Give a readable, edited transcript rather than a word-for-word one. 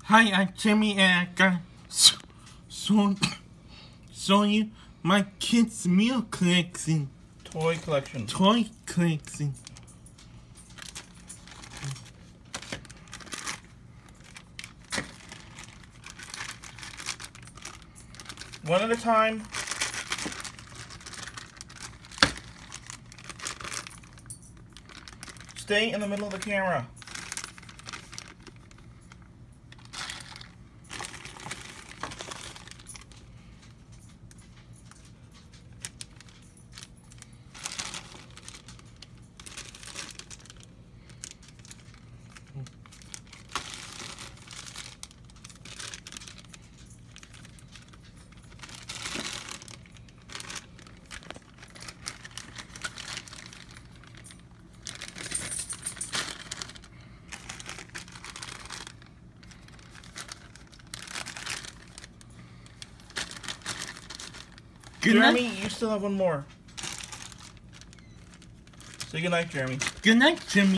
Hi, I'm Jimmy, and I got show you my kids' meal collection. Toy collection. Toy collection. One at a time. Stay in the middle of the camera. Good Jeremy, night. you still have one more. Say goodnight, Jeremy. Good night, Jimmy.